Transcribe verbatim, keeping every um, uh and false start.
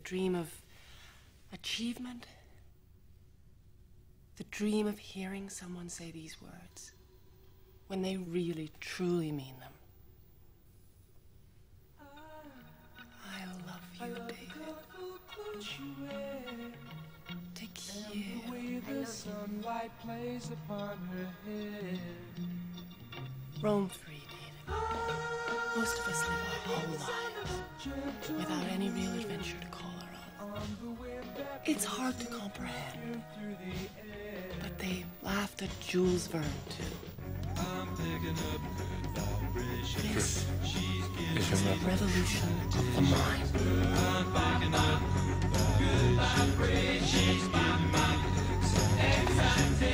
dream of achievement. The dream of hearing someone say these words when they really, truly mean them. I love you, David. Te quiero. The sunlight plays upon her head. Roam free, David. Most of us live our whole lives without any real adventure to call our own. It's hard to comprehend, but they laughed at Jules Verne, too. This is the revolution of the mind.